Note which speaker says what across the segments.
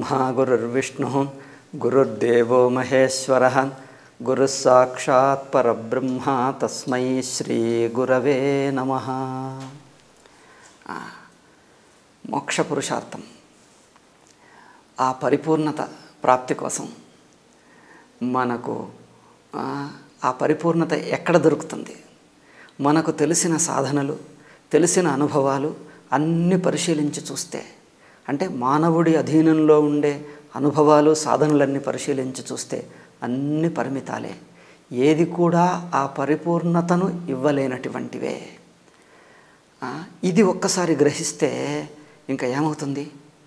Speaker 1: गुरुर्ब्रह्मा गुरुर्विष्णुः गुरुर्देवो महेश्वरः गुरुः साक्षात् परब्रह्म तस्मै श्री गुरवे नमः। మోక్ష పురుషార్థం ఆ పరిపూర్ణత ప్రాప్తి కోసం మనకు ఆ పరిపూర్ణత ఎక్కడ దొరుకుతుంది? మనకు తెలిసిన సాధనలు, తెలిసిన అనుభవాలు అన్నీ పరిశీలించి చూస్తే, అంటే మానవుడి అధీనంలో ఉండే అనుభవాలు సాధనలన్నీ పరిశీలించి చూస్తే అన్ని పరిమితాలే. ఏది కూడా ఆ పరిపూర్ణతను ఇవ్వలేనటువంటివే. ఇది ఒక్కసారి గ్రహిస్తే ఇంకా ఏమవుతుంది?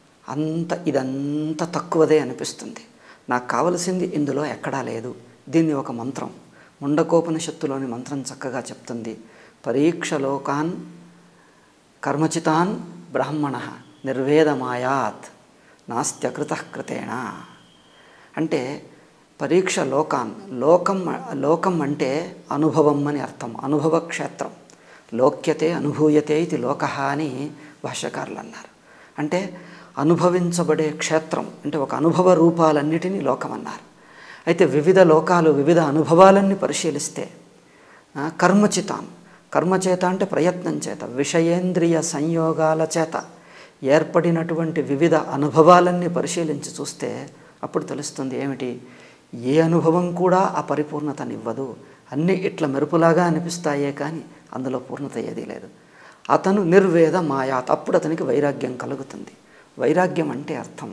Speaker 1: ఇదంతా తక్కువదే అనిపిస్తుంది. నాకు కావలసింది ఇందులో ఎక్కడా లేదు. దీన్ని ఒక మంత్రం, ముండకోపనిషత్తులోని మంత్రం చక్కగా చెప్తుంది. పరీక్ష లోకాన్ కర్మచితాన్ బ్రాహ్మణ నిర్వేదమాయాత్ నాస్త్యకృతః కృతేణ. అంటే పరీక్ష లోకాన్, లోకం అంటే అనుభవం అని అర్థం, అనుభవ క్షేత్రం. లోక్యతే అనుభూయతే ఇది లోకః అని భాష్యకారులు అన్నారు. అంటే అనుభవించబడే క్షేత్రం, అంటే ఒక అనుభవ రూపాలన్నిటినీ లోకం అన్నారు. అయితే వివిధ లోకాలు, వివిధ అనుభవాలన్నీ పరిశీలిస్తే కర్మచితాన్, కర్మచేత అంటే ప్రయత్నం చేత, విషయేంద్రియ సంయోగాల చేత ఏర్పడినటువంటి వివిధ అనుభవాలన్నీ పరిశీలించి చూస్తే అప్పుడు తెలుస్తుంది ఏమిటి? ఏ అనుభవం కూడా ఆ పరిపూర్ణతనివ్వదు. అన్నీ ఇట్లా మెరుపులాగా అనిపిస్తాయే కానీ అందులో పూర్ణత ఏదీ లేదు. అతను నిర్వేద మాయాత్, అప్పుడు అతనికి వైరాగ్యం కలుగుతుంది. వైరాగ్యం అంటే అర్థం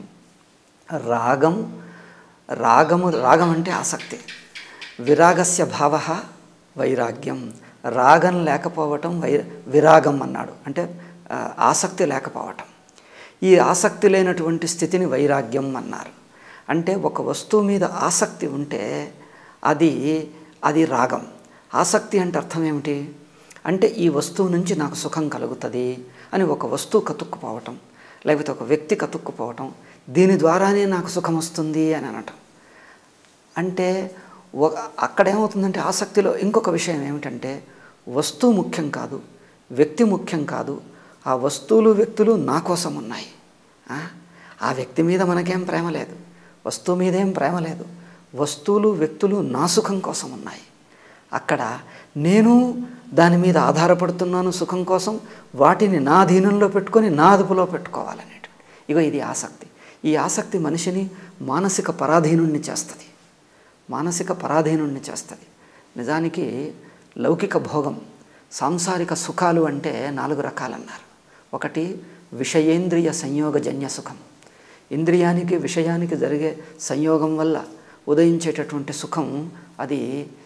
Speaker 1: రాగం అంటే ఆసక్తి. విరాగస్య భావ వైరాగ్యం. రాగం లేకపోవటం విరాగం అన్నాడు, అంటే ఆసక్తి లేకపోవటం. ఈ ఆసక్తి లేనటువంటి స్థితిని వైరాగ్యం అన్నారు. అంటే ఒక వస్తువు మీద ఆసక్తి ఉంటే అది రాగం. ఆసక్తి అంటే అర్థం ఏమిటి? అంటే ఈ వస్తువు నుంచి నాకు సుఖం కలుగుతుంది అని ఒక వస్తువు కతుక్కుపోవటం, లేకపోతే ఒక వ్యక్తి కతుక్కుపోవటం, దీని ద్వారానే నాకు సుఖం వస్తుంది అని అనటం. అంటే అక్కడేమవుతుందంటే ఆసక్తిలో ఇంకొక విషయం ఏమిటంటే వస్తువు ముఖ్యం కాదు, వ్యక్తి ముఖ్యం కాదు. ఆ వస్తువులు వ్యక్తులు నా కోసం ఉన్నాయి. ఆ వ్యక్తి మీద మనకేం ప్రేమ లేదు, వస్తువు మీదేం ప్రేమ లేదు. వస్తువులు వ్యక్తులు నా సుఖం కోసం ఉన్నాయి. అక్కడ నేను దాని మీద ఆధారపడుతున్నాను సుఖం కోసం. వాటిని నా అధీనంలో పెట్టుకొని నా అదుపులో పెట్టుకోవాలనేటువంటి ఇది ఆసక్తి. ఈ ఆసక్తి మనిషిని మానసిక పరాధీనుణ్ణి చేస్తుంది, మానసిక పరాధీనుణ్ణి చేస్తుంది. నిజానికి లౌకిక భోగం, సాంసారిక సుఖాలు అంటే 4 రకాలన్నారు. ఒకటి విషయేంద్రియ సంయోగజన్య సుఖం. ఇంద్రియానికి విషయానికి జరిగే సంయోగం వల్ల ఉదయించేటటువంటి సుఖం, అది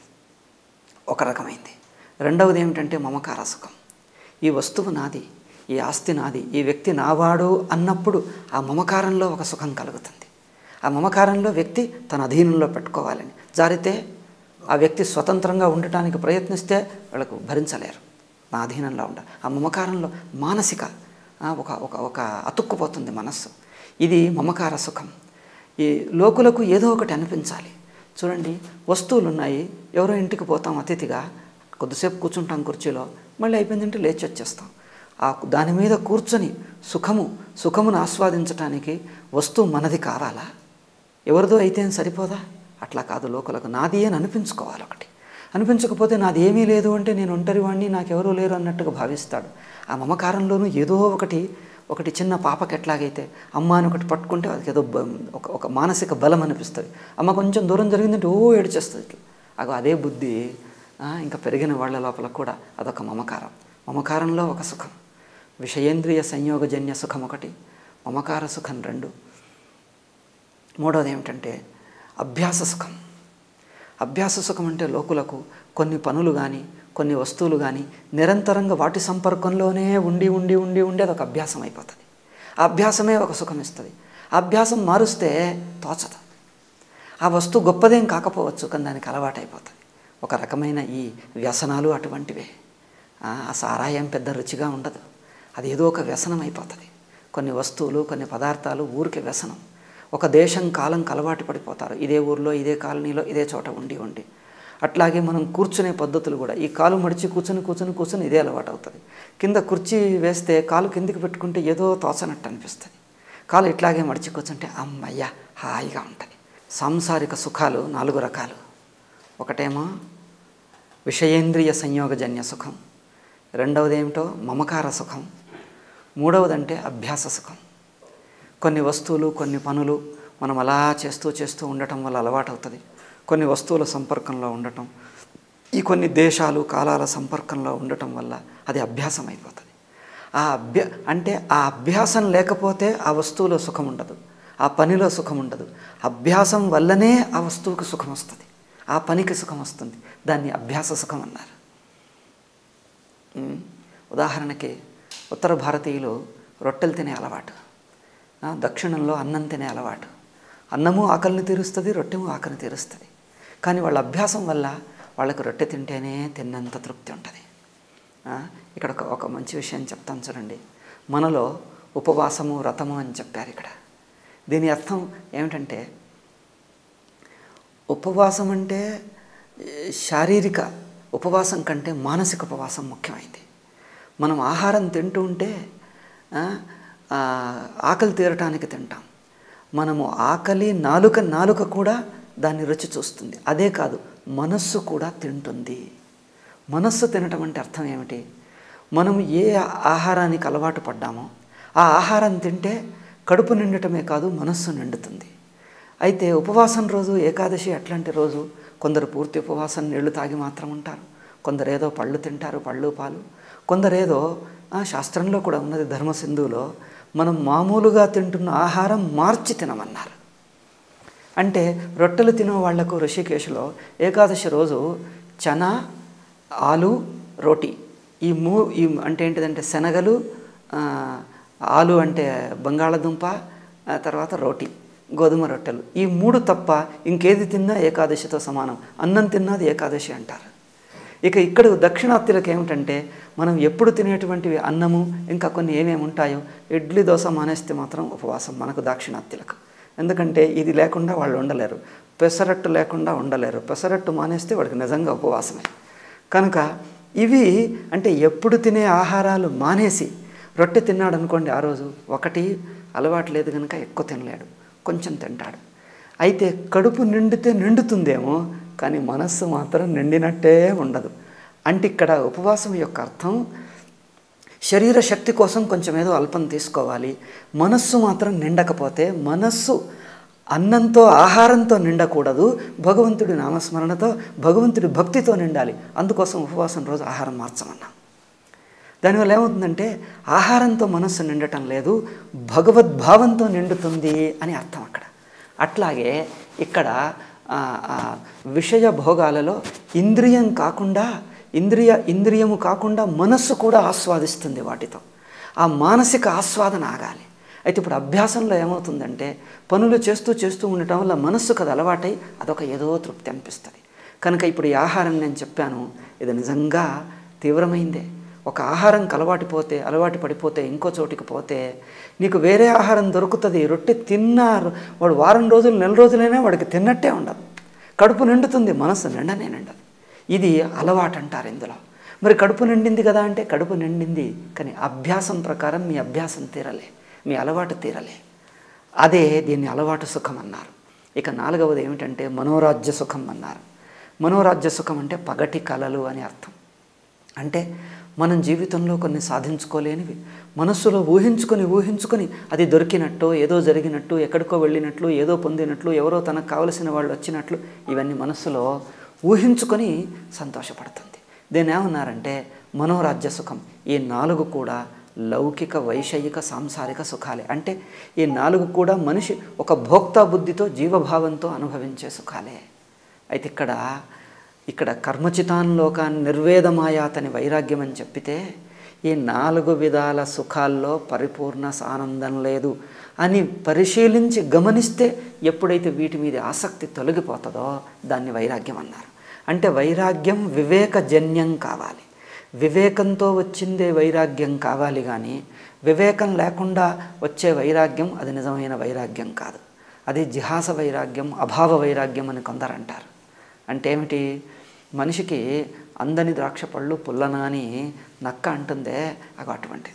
Speaker 1: ఒక రకమైంది. రెండవది ఏమిటంటే మమకార సుఖం. ఈ వస్తువు నాది, ఈ ఆస్తి నాది, ఈ వ్యక్తి నావాడు అన్నప్పుడు ఆ మమకారంలో ఒక సుఖం కలుగుతుంది. ఆ మమకారంలో వ్యక్తి తన అధీనంలో పెట్టుకోవాలని జారితే, ఆ వ్యక్తి స్వతంత్రంగా ఉండటానికి ప్రయత్నిస్తే వాళ్ళకు భరించలేరు, నా అధీనంలో ఉండాలి. ఆ మమకారంలో మానసిక ఒక అతుక్కుపోతుంది మనస్సు. ఇది మమకార సుఖం. ఈ లోకులకు ఏదో ఒకటి అనిపించాలి. చూడండి, వస్తువులు ఉన్నాయి, ఎవరో ఇంటికి పోతాం అతిథిగా, కొద్దిసేపు కూర్చుంటాం కుర్చీలో, మళ్ళీ అయిపోయిందంటే లేచి వచ్చేస్తాం. దాని మీద కూర్చొని సుఖమును ఆస్వాదించటానికి వస్తువు మనది కావాలా? ఎవరిదో అయితే సరిపోదా? అట్లా కాదు. లోకులకు నాది అని అనిపించుకోవాలి. ఒకటి అనిపించకపోతే నాది ఏమీ లేదు అంటే నేను ఒంటరి వాడిని, నాకెవరూ లేరు అన్నట్టుగా భావిస్తాడు. ఆ మమకారంలోనూ ఏదో ఒకటి చిన్న పాపకి ఎట్లాగైతే అమ్మ అని ఒకటి పట్టుకుంటే అది ఏదో ఒక మానసిక బలం అనిపిస్తుంది. అమ్మ కొంచెం దూరం జరిగిందంటే ఏడ్చేస్తుంది. అదే బుద్ధి ఇంకా పెరిగిన వాళ్ళ లోపల కూడా అదొక మమకారం. మమకారంలో ఒక సుఖం, విషయేంద్రియ సంయోగజన్య సుఖం ఒకటి, మమకార సుఖం 2. మూడవది ఏమిటంటే అభ్యాస సుఖం. అభ్యాస సుఖం అంటే లోకులకు కొన్ని పనులు కానీ, కొన్ని వస్తువులు కానీ నిరంతరంగా వాటి సంపర్కంలోనే ఉండి అదొక అభ్యాసం అయిపోతుంది. ఆ అభ్యాసమే ఒక సుఖం ఇస్తుంది. ఆ అభ్యాసం మారుస్తే తోచదు. ఆ వస్తువు గొప్పదేం కాకపోవచ్చు, కానీ దానికి అలవాటైపోతుంది. ఒక రకమైన ఈ వ్యసనాలు అటువంటివే. ఆ సారాయం పెద్ద రుచిగా ఉండదు, అది ఏదో ఒక వ్యసనం అయిపోతుంది. కొన్ని వస్తువులు, కొన్ని పదార్థాలు ఊరికే వ్యసనం. ఒక దేశం కాలం అలవాటు పడిపోతారు. ఇదే ఊర్లో, ఇదే కాలనీలో, ఇదే చోట ఉండి అట్లాగే మనం కూర్చునే పద్ధతులు కూడా, ఈ కాలు మడిచి కూర్చొని ఇదే అలవాటు అవుతుంది. కింద కుర్చీ వేస్తే కాలు కిందికి పెట్టుకుంటే ఏదో తోచనట్టు అనిపిస్తుంది. కాలు ఇట్లాగే మడిచి కూర్చుంటే అమ్మయ్య హాయిగా ఉంటుంది. సాంసారిక సుఖాలు 4 రకాలు. ఒకటేమో విషయేంద్రియ సంయోగజన్య సుఖం, రెండవది ఏమిటో మమకార సుఖం, మూడవదంటే అభ్యాస సుఖం. కొన్ని వస్తువులు కొన్ని పనులు మనం అలా చేస్తూ ఉండటం వల్ల అలవాటు అవుతుంది. కొన్ని వస్తువుల సంపర్కంలో ఉండటం, ఈ కొన్ని దేశాలు కాలాల సంపర్కంలో ఉండటం వల్ల అది అభ్యాసం అయిపోతుంది. అంటే ఆ అభ్యాసం లేకపోతే ఆ వస్తువులో సుఖం ఉండదు, ఆ పనిలో సుఖం ఉండదు. అభ్యాసం వల్లనే ఆ వస్తువుకి సుఖం వస్తుంది, ఆ పనికి సుఖం వస్తుంది. దాన్ని అభ్యాస సుఖం అన్నారు. ఉదాహరణకి ఉత్తర భారతీయులు రొట్టెలు తినే అలవాటు, దక్షిణంలో అన్నం తినే అలవాటు. అన్నము ఆకలిని తీరుస్తుంది, రొట్టెము ఆకలిని తీరుస్తుంది. కానీ వాళ్ళ అభ్యాసం వల్ల వాళ్ళకి రొట్టె తింటేనే తిన్నంత తృప్తి ఉంటుంది. ఇక్కడ ఒక మంచి విషయం చెప్తాను చూడండి. మనలో ఉపవాసము వ్రతము అని చెప్పారు ఇక్కడ. దీని అర్థం ఏమిటంటే, ఉపవాసం అంటే శారీరక ఉపవాసం కంటే మానసిక ఉపవాసం ముఖ్యమైంది. మనం ఆహారం తింటూ ఉంటే ఆకలి తీరటానికి తింటాం. మనము ఆకలి నాలుక కూడా దాన్ని రుచి చూస్తుంది. అదే కాదు, మనస్సు కూడా తింటుంది. మనస్సు తినటం అంటే అర్థం ఏమిటి? మనం ఏ ఆహారానికి అలవాటు పడ్డామో ఆ ఆహారం తింటే కడుపు నిండటమే కాదు, మనస్సు నిండుతుంది. అయితే ఉపవాసం రోజు, ఏకాదశి అట్లాంటి రోజు కొందరు పూర్తి ఉపవాసం నీళ్లు తాగి మాత్రం ఉంటారు, కొందరేదో పళ్ళు తింటారు, పళ్ళు పాలు. కొందరేదో శాస్త్రంలో కూడా ఉన్నది, ధర్మసింధులో మనం మామూలుగా తింటున్న ఆహారం మార్చి తినమన్నారు. అంటే రొట్టెలు తినే వాళ్లకు ఋషికేశ్లో ఏకాదశి రోజు చనా, ఆలు, రోటీ, ఈ అంటే ఏంటిదంటే శనగలు, ఆలు అంటే బంగాళదుంప, తర్వాత రోటీ, గోధుమ రొట్టెలు, ఈ 3 తప్ప ఇంకేది తిన్నా ఏకాదశితో సమానం. అన్నం తిన్నది ఏకాదశి అంటారు. ఇక ఇక్కడ దక్షిణాత్యులకు ఏమిటంటే, మనం ఎప్పుడు తినేటువంటివి అన్నము, ఇంకా కొన్ని ఏమేమి ఉంటాయో, ఇడ్లీ దోశ మానేస్తే మాత్రం ఉపవాసం మనకు దాక్షిణాత్యులకు. ఎందుకంటే ఇది లేకుండా వాళ్ళు ఉండలేరు, పెసరట్టు లేకుండా ఉండలేరు. పెసరట్టు మానేస్తే వాడికి నిజంగా ఉపవాసమే. కనుక ఇవి అంటే ఎప్పుడు తినే ఆహారాలు మానేసి రొట్టె తిన్నాడు అనుకోండి, ఆ రోజు ఒకటి అలవాటు లేదు కనుక ఎక్కువ తినలేడు, కొంచెం తింటాడు. అయితే కడుపు నిండితే నిండుతుందేమో, కానీ మనస్సు మాత్రం నిండినట్టే ఉండదు. అంటే ఇక్కడ ఉపవాసం యొక్క అర్థం శరీర శక్తి కోసం కొంచెం ఏదో అల్పం తీసుకోవాలి, మనస్సు మాత్రం నిండకపోతే, మనస్సు అన్నంతో ఆహారంతో నిండకూడదు, భగవంతుడి నామస్మరణతో భగవంతుడి భక్తితో నిండాలి. అందుకోసం ఉపవాసం రోజు ఆహారం మార్చమన్నాం. దానివల్ల ఏమవుతుందంటే ఆహారంతో మనస్సు నిండటం లేదు, భగవద్భావంతో నిండుతుంది అని అర్థం అక్కడ. అట్లాగే ఇక్కడ విషయ భోగాలలో ఇంద్రియము కాకుండా మనస్సు కూడా ఆస్వాదిస్తుంది వాటితో. ఆ మానసిక ఆస్వాదన ఆగాలి. అయితే ఇప్పుడు అభ్యాసంలో ఏమవుతుందంటే పనులు చేస్తూ ఉండటం వల్ల మనస్సుకు అది అలవాటై అదొక ఏదో తృప్తి అనిపిస్తుంది. కనుక ఇప్పుడు ఈ ఆహారం నేను చెప్పాను, ఇది నిజంగా తీవ్రమైందే. ఒక ఆహారంకి అలవాటు పడిపోతే ఇంకో చోటికి పోతే నీకు వేరే ఆహారం దొరుకుతుంది. రొట్టె తిన్నారు వాడు వారం రోజులు, నెల రోజులైనా వాడికి తిన్నట్టే ఉండదు, కడుపు నిండుతుంది, మనసు నిండదు. ఇది అలవాటు అంటారు ఇందులో. మరి కడుపు నిండింది కదా అంటే కడుపు నిండింది, కానీ అభ్యాసం ప్రకారం మీ అభ్యాసం తీరలే, మీ అలవాటు తీరలే. అదే దీన్ని అలవాటు సుఖం అన్నారు. ఇక 4వది ఏమిటంటే మనోరాజ్య సుఖం అన్నారు. మనోరాజ్య సుఖం అంటే పగటి కలలు అని అర్థం. అంటే మనం జీవితంలో కొన్ని సాధించుకోలేనివి మనస్సులో ఊహించుకొని అది దొరికినట్టు, ఏదో జరిగినట్టు, ఎక్కడికో వెళ్ళినట్లు, ఏదో పొందినట్లు, ఎవరో తనకు కావలసిన వాళ్ళు వచ్చినట్లు, ఇవన్నీ మనస్సులో ఊహించుకొని సంతోషపడుతుంది. దీన్ని ఏమన్నారంటే మనోరాజ్య సుఖం. ఈ 4 కూడా లౌకిక, వైషయిక, సాంసారిక సుఖాలే. అంటే ఈ 4 కూడా మనిషి ఒక భోక్తా బుద్ధితో, జీవభావంతో అనుభవించే సుఖాలే. అయితే ఇక్కడ కర్మచితాన్ లోకాన్ని నిర్వేదమాయాతని వైరాగ్యం అని చెప్పితే, ఈ 4 విధాల సుఖాల్లో పరిపూర్ణ ఆనందం లేదు అని పరిశీలించి గమనిస్తే ఎప్పుడైతే వీటి మీద ఆసక్తి తొలగిపోతుందో దాన్ని వైరాగ్యం అన్నారు. అంటే వైరాగ్యం వివేకజన్యం కావాలి, వివేకంతో వచ్చిందే వైరాగ్యం కావాలి. కానీ వివేకం లేకుండా వచ్చే వైరాగ్యం అది నిజమైన వైరాగ్యం కాదు. అది జిహాస వైరాగ్యం, అభావ వైరాగ్యం అని కొందరు అంటారు. అంటే ఏమిటి? మనిషికి అందని ద్రాక్ష పళ్ళు పుల్లనా అని నక్క అంటుందే, అటువంటిది.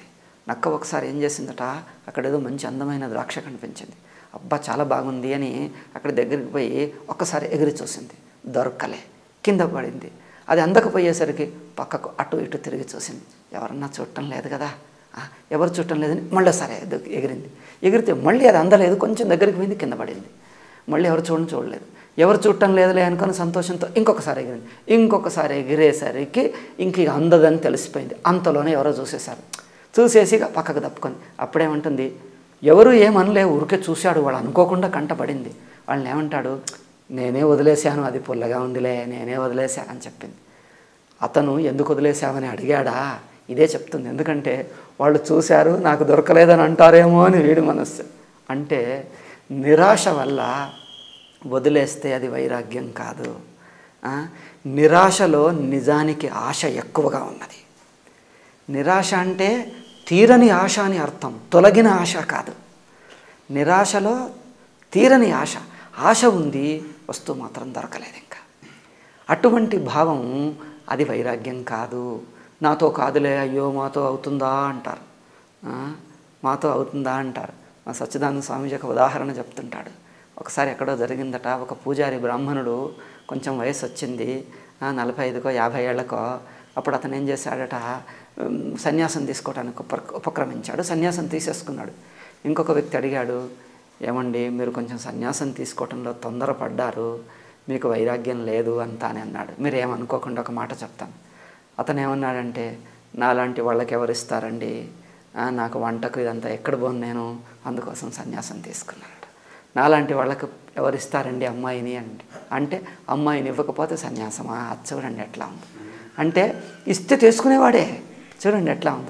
Speaker 1: నక్క ఒకసారి ఏం చేసిందట, అక్కడ ఏదో మంచి అందమైన ద్రాక్ష కనిపించింది. అబ్బా చాలా బాగుంది అని అక్కడ దగ్గరికి పోయి ఒక్కసారి ఎగిరి చూసింది. దొరకలే, కింద పడింది. అది అందకపోయేసరికి పక్కకు అటు ఇటు తిరిగి చూసింది. ఎవరన్నా చూడటం లేదు కదా, ఎవరు చూడటం లేదని మళ్ళీ సరే ఎగిరింది. ఎగిరితే మళ్ళీ అది అందలేదు, కొంచెం దగ్గరికి పోయింది, కింద పడింది. మళ్ళీ ఎవరు చూడలేదు. ఎవరు చూడటం లేదులే అనుకుని సంతోషంతో ఇంకొకసారి ఎగిరింది. ఇంకొకసారి ఎగిరేసరికి ఇంక అందదని తెలిసిపోయింది. అంతలోనే ఎవరో చూసేశారు. చూసేసి పక్కకు తప్పుకొని అప్పుడేమంటుంది, ఎవరు ఏమనలే, ఊరికే చూశాడు, వాడు అనుకోకుండా కంటపడింది. వాళ్ళని ఏమంటాడు, నేనే వదిలేశాను, అది పుల్లగా ఉందిలే, నేనే వదిలేశా అని చెప్పింది. అతను ఎందుకు వదిలేశామని అడిగాడా, ఇదే చెప్తుంది. ఎందుకంటే వాళ్ళు చూశారు, నాకు దొరకలేదని అంటారేమో అని వీడి మనస్సు. అంటే నిరాశ వల్ల వదిలేస్తే అది వైరాగ్యం కాదు. నిరాశలో నిజానికి ఆశ ఎక్కువగా ఉన్నది. నిరాశ అంటే తీరని ఆశ అని అర్థం, తొలగిన ఆశ కాదు. నిరాశలో తీరని ఆశ, ఆశ ఉంది, వస్తువు మాత్రం దొరకలేదు. ఇంకా అటువంటి భావం అది వైరాగ్యం కాదు. నాతో కాదులే, అయ్యో మాతో అవుతుందా అంటారు, మాతో అవుతుందా అంటారు. మా సచ్చిదానంద స్వామీజీ ఒక ఉదాహరణ చెప్తుంటాడు. ఒకసారి ఎక్కడో జరిగిందట, ఒక పూజారి బ్రాహ్మణుడు, కొంచెం వయసు వచ్చింది, 45కో 50 ఏళ్లకో. అప్పుడు అతను ఏం చేశాడట, సన్యాసం తీసుకోవడానికి ఉపక్రమించాడు. సన్యాసం తీసేసుకున్నాడు. ఇంకొక వ్యక్తి అడిగాడు, ఏమండి మీరు కొంచెం సన్యాసం తీసుకోవడంలో తొందరపడ్డారు, మీకు వైరాగ్యం లేదు అంతా అని అన్నాడు. మీరు ఏమనుకోకుండా ఒక మాట చెప్తాను. అతను ఏమన్నాడంటే, నాలాంటి వాళ్ళకి ఎవరిస్తారండి, నాకు వంటకు ఇదంతా ఎక్కడ పోను నేను, అందుకోసం సన్యాసం తీసుకున్నాడు. నాలాంటి వాళ్ళకు ఎవరిస్తారండి అమ్మాయిని అంటే అమ్మాయిని ఇవ్వకపోతే సన్యాసమా, అది చూడండి ఎట్లా ఉంది. అంటే ఇస్తే తీసుకునేవాడే, చూడండి ఎట్లా ఉందో.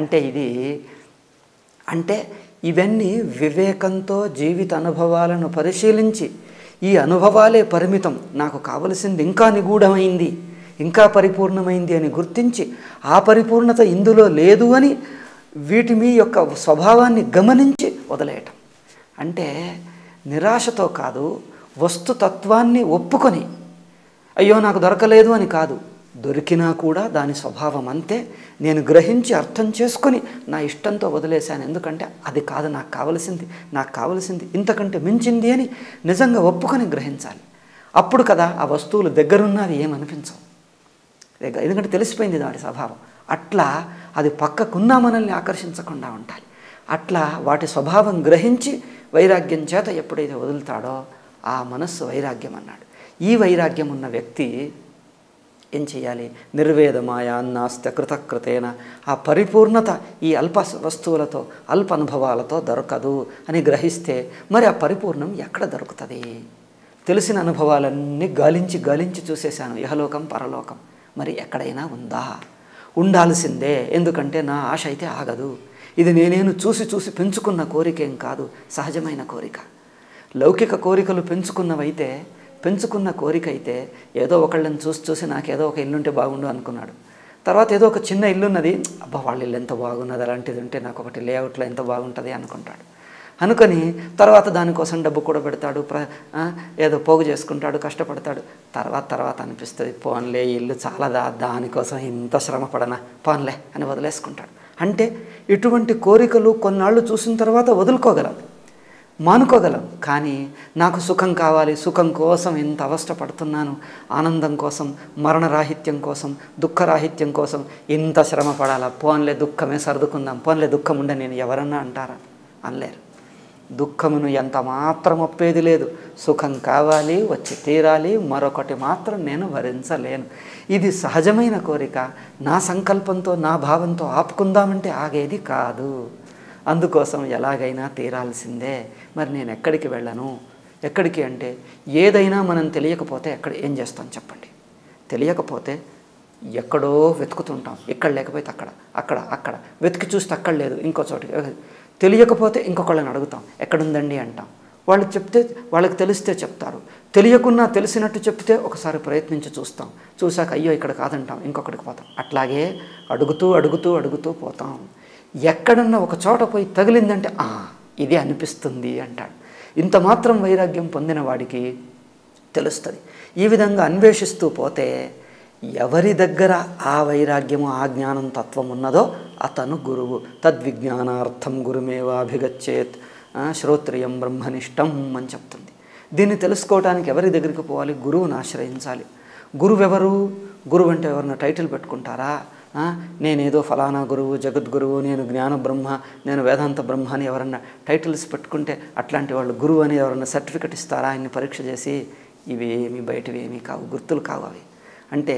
Speaker 1: అంటే ఇవన్నీ వివేకంతో జీవిత అనుభవాలను పరిశీలించి, ఈ అనుభవాలే పరిమితం, నాకు కావలసింది ఇంకా నిగూఢమైంది, ఇంకా పరిపూర్ణమైంది అని గుర్తించి, ఆ పరిపూర్ణత ఇందులో లేదు అని వీటి మీ యొక్క స్వభావాన్ని గమనించి వదిలేయటం. అంటే నిరాశతో కాదు, వస్తుతత్వాన్ని ఒప్పుకొని, అయ్యో నాకు దొరకలేదు అని కాదు, దొరికినా కూడా దాని స్వభావం అంతే, నేను గ్రహించి అర్థం చేసుకొని నా ఇష్టంతో వదిలేశాను. ఎందుకంటే అది కాదు నాకు కావలసింది ఇంతకంటే మించింది అని నిజంగా ఒప్పుకొని గ్రహించాలి. అప్పుడు కదా ఆ వస్తువులు దగ్గరున్నవి ఏమనిపించవు, ఎందుకంటే తెలిసిపోయింది వాటి స్వభావం. అట్లా అది పక్కకున్నా మనల్ని ఆకర్షించకుండా ఉండాలి. అట్లా వాటి స్వభావం గ్రహించి వైరాగ్యం చేత ఎప్పుడైతే వదులుతాడో ఆ మనస్సు వైరాగ్యం అన్నాడు. ఈ వైరాగ్యం ఉన్న వ్యక్తి ఏం చేయాలి, నిర్వేదమాయాన్నాస్త కృతకృతేన, ఆ పరిపూర్ణత ఈ అల్ప వస్తువులతో అల్ప అనుభవాలతో దొరకదు అని గ్రహిస్తే మరి ఆ పరిపూర్ణం ఎక్కడ దొరుకుతుంది? తెలిసిన అనుభవాలన్నీ గాలించి చూసేశాను, ఇహలోకం పరలోకం, మరి ఎక్కడైనా ఉందా? ఉండాల్సిందే. ఎందుకంటే నా ఆశ అయితే ఆగదు. ఇది నేను చూసి పెంచుకున్న కోరికేం కాదు, సహజమైన కోరిక. లౌకిక కోరికలు పెంచుకున్న కోరిక అయితే ఏదో ఒకళ్ళని చూసి నాకేదో ఒక ఇల్లుంటే బాగుండు అనుకున్నాడు. తర్వాత ఏదో ఒక చిన్న ఇల్లున్నది, అబ్బా వాళ్ళ ఇల్లు ఎంత బాగున్నది, అలాంటిది ఉంటే నాకు ఒకటి లేఅవుట్లో ఎంత బాగుంటుంది అనుకుంటాడు. అనుకొని తర్వాత దానికోసం డబ్బు కూడా పెడతాడు, ఏదో పోగు చేసుకుంటాడు, కష్టపడతాడు. తర్వాత అనిపిస్తుంది, పోన్లే ఇల్లు చాలదా, దానికోసం ఇంత శ్రమ పడనా, పోన్లే అని వదిలేసుకుంటాడు. అంటే ఇటువంటి కోరికలు కొన్నాళ్ళు చూసిన తర్వాత వదులుకోగలం, మానుకోగలం. కానీ నాకు సుఖం కావాలి, సుఖం కోసం ఇంత అవస్థ పడుతున్నాను, ఆనందం కోసం, మరణరాహిత్యం కోసం, దుఃఖరాహిత్యం కోసం ఇంత శ్రమ పడాలా, పోన్లే దుఃఖమే సర్దుకుందాం, పోన్లే దుఃఖం ఉండే నేను ఎవరన్నా అంటారా? అనలేరు. దుఃఖమును ఎంత మాత్రం ఒప్పేది లేదు. సుఖం కావాలి, వచ్చి తీరాలి, మరొకటి మాత్రం నేను భరించలేను. ఇది సహజమైన కోరిక. నా సంకల్పంతో నా భావంతో ఆపుకుందామంటే ఆగేది కాదు. అందుకోసం ఎలాగైనా తీరాల్సిందే. మరి నేను ఎక్కడికి వెళ్ళను? ఎక్కడికి అంటే ఏదైనా మనం తెలియకపోతే ఏం చేస్తాం చెప్పండి? తెలియకపోతే ఎక్కడో వెతుకుతుంటాం, ఇక్కడ లేకపోతే అక్కడ వెతికి చూస్తే అక్కడ లేదు, ఇంకో చోటికి. తెలియకపోతే ఇంకొకళ్ళని అడుగుతాం, ఎక్కడుందండి అంటాం. వాళ్ళు చెప్తే, వాళ్ళకి తెలిస్తే చెప్తారు. తెలియకున్నా తెలిసినట్టు చెప్తే ఒకసారి ప్రయత్నించి చూస్తాం. చూశాక అయ్యో ఇక్కడ కాదంటాం, ఇంకొకటికి పోతాం. అట్లాగే అడుగుతూ పోతాం. ఎక్కడన్నా ఒక చోట పోయి తగిలిందంటే ఇది అనిపిస్తుంది అంటాడు. ఇంత మాత్రం వైరాగ్యం పొందిన వాడికి తెలుస్తుంది. ఈ విధంగా అన్వేషిస్తూ పోతే ఎవరి దగ్గర ఆ వైరాగ్యము, ఆ జ్ఞానం, తత్వం ఉన్నదో అతను గురువు. తద్విజ్ఞానార్థం గురుమేవాభిగచ్చేత్, శ్రోత్రియం బ్రహ్మనిష్టం అని చెప్తుంది. దీన్ని తెలుసుకోవడానికి ఎవరి దగ్గరికి పోవాలి? గురువుని ఆశ్రయించాలి. గురువెవరు? గురువు అంటే ఎవరన్నా టైటిల్ పెట్టుకుంటారా? నేనేదో ఫలానా గురువు, జగద్గురువు, నేను జ్ఞాన బ్రహ్మ, నేను వేదాంత బ్రహ్మ అని ఎవరన్నా టైటిల్స్ పెట్టుకుంటే అట్లాంటి వాళ్ళు గురువు అని ఎవరన్నా సర్టిఫికెట్ ఇస్తారా? ఆయన్ని పరీక్ష చేసి ఇవేమి బయటవి ఏమీ కావు, గుర్తులు కావు అవి. అంటే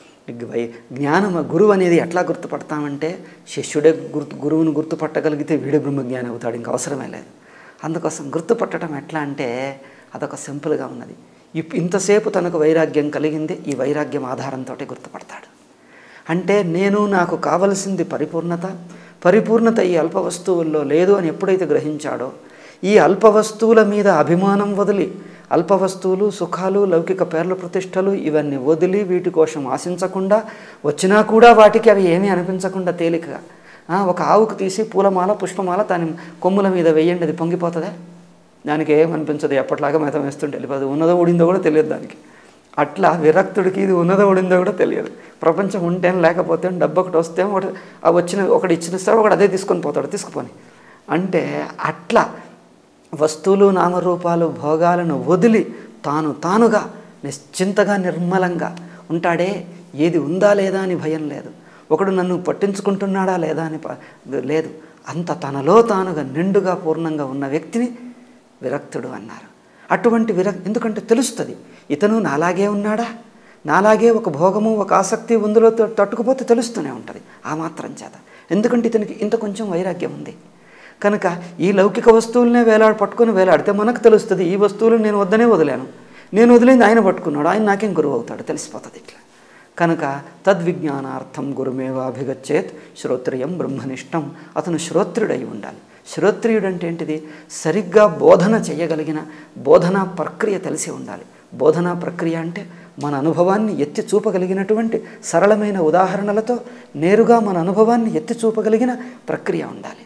Speaker 1: గురువు అనేది ఎట్లా గుర్తుపడతామంటే శిష్యుడే గురువును గుర్తుపట్టగలిగితే వీడే బ్రహ్మజ్ఞాని అవుతాడు, ఇంక అవసరమే లేదు. అందుకోసం గుర్తుపట్టడం ఎట్లా అంటే అదొక సింపుల్గా ఉన్నది. ఇంతసేపు తనకు వైరాగ్యం కలిగింది, ఈ వైరాగ్యం ఆధారంతో గుర్తుపడతాడు. అంటే నాకు కావలసింది పరిపూర్ణత ఈ అల్ప వస్తువుల్లో లేదు అని ఎప్పుడైతే గ్రహించాడో, ఈ అల్ప వస్తువుల మీద అభిమానం వదిలి, అల్ప వస్తువులు, సుఖాలు, లౌకిక పేర్ల ప్రతిష్టలు ఇవన్నీ వదిలి, వీటి కోసం ఆశించకుండా, వచ్చినా కూడా వాటికి అవి ఏమీ అనిపించకుండా తేలికగా ఒక ఆవుకు తీసి పూలమాల, పుష్పమాల దాని కొమ్ముల మీద వేయండి, అది పొంగిపోతుందా? దానికి ఏమనిపించదు, ఎప్పట్లాగా మేతం వేస్తుంటే వెళ్ళిపోదు. ఉన్నదో ఊడిందో కూడా తెలియదు దానికి. అట్లా విరక్తుడికి ఇది ఉన్నదో ఊడిందో కూడా తెలియదు. ప్రపంచం ఉంటేం లేకపోతే డబ్బు ఒకటి వస్తే ఒకటి ఇచ్చిస్తాడు, ఒకటి అదే తీసుకొని పోతాడు, తీసుకుపోని. అంటే అట్లా వస్తువులు, నామరూపాలు, భోగాలను వదిలి తానుగా నిశ్చింతగా నిర్మలంగా ఉంటాడే. ఏది ఉందా లేదా అని భయం లేదు, ఒకడు నన్ను పట్టించుకుంటున్నాడా లేదా అని లేదు. అంత తనలో తానుగా నిండుగా పూర్ణంగా ఉన్న వ్యక్తిని విరక్తుడు అన్నారు. అటువంటి ఎందుకంటే తెలుస్తుంది, ఇతను నాలాగే ఉన్నాడా, నాలాగే ఒక భోగము, ఒక ఆసక్తి ఉందులో తట్టుకుపోతే తెలుస్తూనే ఉంటుంది ఆ మాత్రం చేత. ఎందుకంటే ఇతనికి ఇంత కొంచెం వైరాగ్యం ఉంది కనుక ఈ లౌకిక వస్తువులనే పట్టుకొని వేలాడితే మనకు తెలుస్తుంది, ఈ వస్తువులను నేను వద్దనే వదిలాను, నేను వదిలింది ఆయన పట్టుకున్నాడు, ఆయన నాకేం గురువు అవుతాడు, తెలిసిపోతుంది ఇట్లా. కనుక తద్విజ్ఞానార్థం గురుమేవాభిగచ్చేత్, శ్రోత్రియం బ్రహ్మనిష్టం. అతను శ్రోత్రుడై ఉండాలి. శ్రోత్రియుడు అంటే ఏంటిది? సరిగ్గా బోధన చేయగలిగిన బోధనా ప్రక్రియ తెలిసి ఉండాలి. బోధనా ప్రక్రియ అంటే మన అనుభవాన్ని ఎత్తి చూపగలిగినటువంటి సరళమైన ఉదాహరణలతో నేరుగా మన అనుభవాన్ని ఎత్తి చూపగలిగిన ప్రక్రియ ఉండాలి.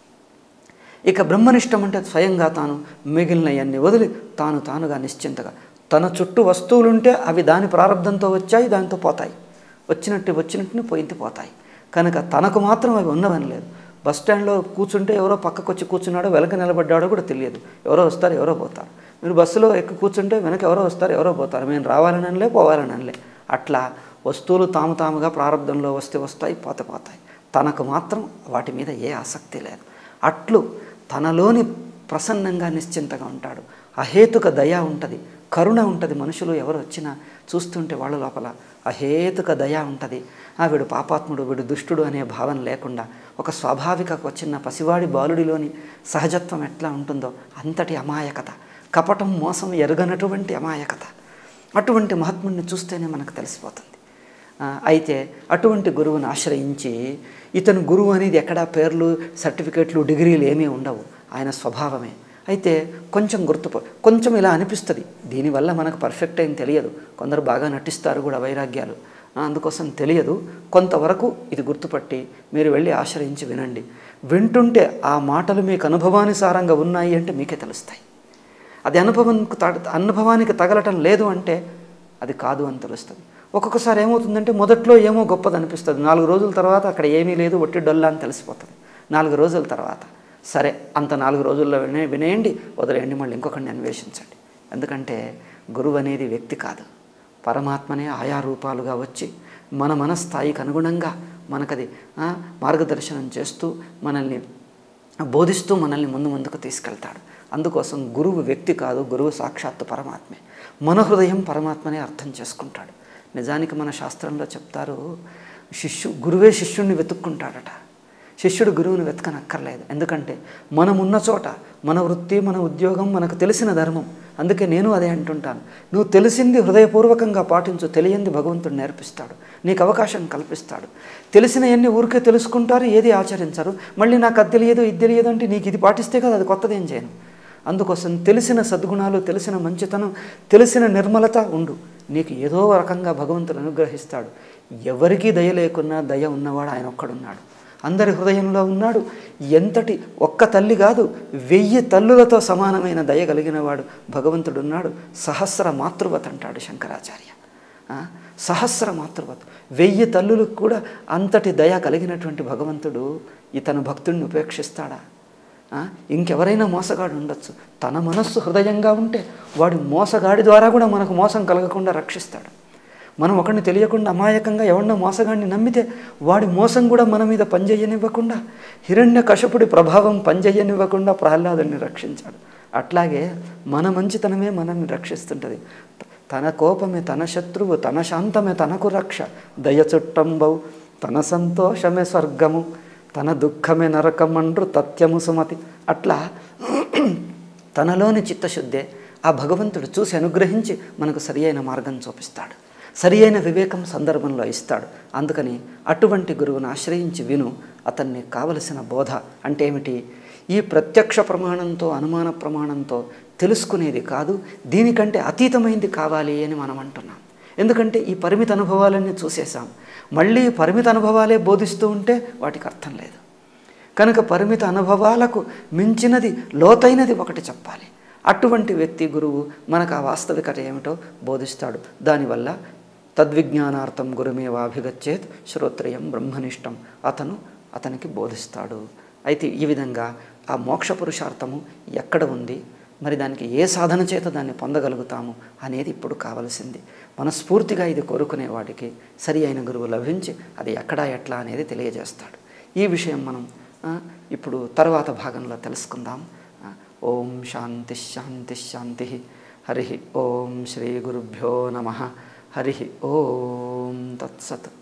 Speaker 1: ఇక బ్రహ్మనిష్టం అంటే స్వయంగా తాను మిగిలినవన్నీ వదిలి తానుగా నిశ్చింతగా, తన చుట్టూ వస్తువులుంటే అవి దాని ప్రారంభంతో వచ్చాయి, దాంతో పోతాయి, వచ్చినట్టుని పోతాయి. కనుక తనకు మాత్రం అవి ఉన్నవని లేదు. బస్ స్టాండ్లో కూర్చుంటే ఎవరో పక్కకు వచ్చి కూర్చున్నాడో, వెనక నిలబడ్డాడో కూడా తెలియదు, ఎవరో వస్తారు ఎవరో పోతారు. మీరు బస్సులో ఎక్కి కూర్చుంటే వెనక ఎవరో వస్తారు ఎవరో పోతారు, మేము రావాలనలే పోవాలనలే. అట్లా వస్తువులు తాముగా ప్రారంభంలో వస్తే వస్తాయి, పోతాయి. తనకు మాత్రం వాటి మీద ఏ ఆసక్తి లేదు. అట్లు తనలోని ప్రసన్నంగా నిశ్చింతగా ఉంటాడు. అహేతుక దయ ఉంటుంది, కరుణ ఉంటుంది. మనుషులు ఎవరు వచ్చినా చూస్తుంటే వాళ్ళ లోపల అహేతుక దయ ఉంటుంది. వీడు పాపాత్ముడు, వీడు దుష్టుడు అనే భావన లేకుండా ఒక స్వాభావిక చిన్న పసివాడి బాలుడిలోని సహజత్వం ఎట్లా ఉంటుందో అంతటి అమాయకత, కపటం, మోసం ఎరగనటువంటి అమాయకత. అటువంటి మహాత్ముడిని చూస్తేనే మనకు తెలిసిపోతుంది. అయితే అటువంటి గురువుని ఆశ్రయించి, ఇతను గురువు అనేది ఎక్కడా పేర్లు, సర్టిఫికేట్లు, డిగ్రీలు ఏమీ ఉండవు, ఆయన స్వభావమే. అయితే కొంచెం ఇలా అనిపిస్తుంది. దీనివల్ల మనకు పర్ఫెక్ట్ ఏం తెలియదు, కొందరు బాగా నటిస్తారు కూడా వైరాగ్యాలు, అందుకోసం తెలియదు. కొంతవరకు ఇది గుర్తుపట్టి మీరు వెళ్ళి ఆశ్రయించి వినండి. వింటుంటే ఆ మాటలు మీకు అనుభవానుసారంగా ఉన్నాయి అంటే మీకే తెలుస్తాయి. అది అనుభవానికి తగలటం లేదు అంటే అది కాదు అని తెలుస్తుంది. ఒక్కొక్కసారి ఏమవుతుందంటే మొదట్లో ఏమో గొప్పది అనిపిస్తుంది, 4 రోజుల తర్వాత అక్కడ ఏమీ లేదు, ఒట్టి డొల్లా అని తెలిసిపోతుంది. 4 రోజుల తర్వాత సరే, అంత 4 రోజుల్లో వినేయండి, వదిలేయండి, మళ్ళీ ఇంకొకరిని అన్వేషించండి. ఎందుకంటే గురువు అనేది వ్యక్తి కాదు, పరమాత్మనే ఆయా రూపాలుగా వచ్చి మన మనస్థాయికి అనుగుణంగా మనకది మార్గదర్శనం చేస్తూ మనల్ని బోధిస్తూ మనల్ని ముందుకు తీసుకెళ్తాడు. అందుకోసం గురువు వ్యక్తి కాదు, గురువు సాక్షాత్తు పరమాత్మే. మన హృదయం పరమాత్మనే అర్థం చేసుకుంటాడు. నిజానికి మన శాస్త్రంలో చెప్తారు, గురువే శిష్యుణ్ణి వెతుక్కుంటాడట, శిష్యుడు గురువుని వెతకనక్కర్లేదు. ఎందుకంటే మనమున్న చోట మన వృత్తి, మన ఉద్యోగం, మనకు తెలిసిన ధర్మం. అందుకే నేను అదే అంటుంటాను, నువ్వు తెలిసింది హృదయపూర్వకంగా పాటించు, తెలియంది భగవంతుడు నేర్పిస్తాడు, నీకు అవకాశం కల్పిస్తాడు. తెలిసిన ఎన్ని ఊరికే తెలుసుకుంటారు, ఏది ఆచరించరు. మళ్ళీ నాకు అది తెలియదు, ఇది తెలియదు అంటే నీకు ఇది పాటిస్తే కదా అది కొత్తది ఏం చేయను. అందుకోసం తెలిసిన సద్గుణాలు, తెలిసిన మంచితనం, తెలిసిన నిర్మలత ఉండు, నీకు ఏదో రకంగా భగవంతుడు అనుగ్రహిస్తాడు. ఎవరికీ దయ లేకున్నా దయ ఉన్నవాడు ఆయన ఒక్కడున్నాడు, అందరి హృదయంలో ఉన్నాడు. ఎంతటి ఒక్క తల్లి కాదు, 1000 తల్లులతో సమానమైన దయ కలిగిన వాడు భగవంతుడున్నాడు. సహస్ర మాతృవత అంటాడు శంకరాచార్య. సహస్ర మాతృవత్ 1000 తల్లులకు కూడా అంతటి దయ కలిగినటువంటి భగవంతుడు ఇతను భక్తుడిని ఉపేక్షిస్తాడా? ఇంకెవరైనా మోసగాడు ఉండొచ్చు, తన మనస్సు హృదయంగా ఉంటే వాడు మోసగాడి ద్వారా కూడా మనకు మోసం కలగకుండా రక్షిస్తాడు. మనం ఒకరిని తెలియకుండా అమాయకంగా ఎవరినో మోసగాడిని నమ్మితే వాడి మోసం కూడా మన మీద పనిచేయనివ్వకుండా, హిరణ్యకశపుడి ప్రభావం పనిచేయనివ్వకుండా ప్రహ్లాదుని రక్షించాడు. అట్లాగే మన మంచితనమే మనల్ని రక్షిస్తుంటుంది. తన కోపమే తన శత్రువు, తన శాంతమే తనకు రక్ష, దయ చుట్టంబవు తన సంతోషమే స్వర్గము, తన దుఃఖమే నరకమండ్రు తత్యము సుమతి. అట్లా తనలోని చిత్తశుద్ధే ఆ భగవంతుడు చూసి అనుగ్రహించి మనకు సరి అయిన మార్గం చూపిస్తాడు, సరి అయిన వివేకం సందర్భంలో ఇస్తాడు. అందుకని అటువంటి గురువును ఆశ్రయించి విను. అతన్ని కావలసిన బోధ అంటే ఏమిటి? ఈ ప్రత్యక్ష ప్రమాణంతో అనుమాన ప్రమాణంతో తెలుసుకునేది కాదు, దీనికంటే అతీతమైంది కావాలి అని మనం అంటున్నాం. ఎందుకంటే ఈ పరిమిత అనుభవాలన్నీ చూసేసాం, మళ్ళీ పరిమిత అనుభవాలే బోధిస్తూ ఉంటే వాటికి అర్థం లేదు. కనుక పరిమిత అనుభవాలకు మించినది లోతైనది ఒకటి చెప్పాలి. అటువంటి వ్యక్తి గురువు మనకు ఆ వాస్తవికత ఏమిటో బోధిస్తాడు. దానివల్ల తద్విజ్ఞానార్థం గురుమేవాభిగచ్చేత్ శ్రోత్రియం బ్రహ్మనిష్టం, అతనికి బోధిస్తాడు. అయితే ఈ విధంగా ఆ మోక్ష పురుషార్థము ఎక్కడ ఉంది, మరి దానికి ఏ సాధన చేత దాన్ని పొందగలుగుతాము అనేది ఇప్పుడు కావలసింది. మనస్ఫూర్తిగా ఇది కోరుకునేవాడికి సరి అయిన గురువు లభించి అది ఎక్కడా ఎట్లా అనేది తెలియజేస్తాడు. ఈ విషయం మనం ఇప్పుడు తర్వాత భాగంలో తెలుసుకుందాం. ఓం శాంతి శాంతి శాంతి. హరి ఓం శ్రీ గురుభ్యో నమః. హరి ఓం తత్సత్.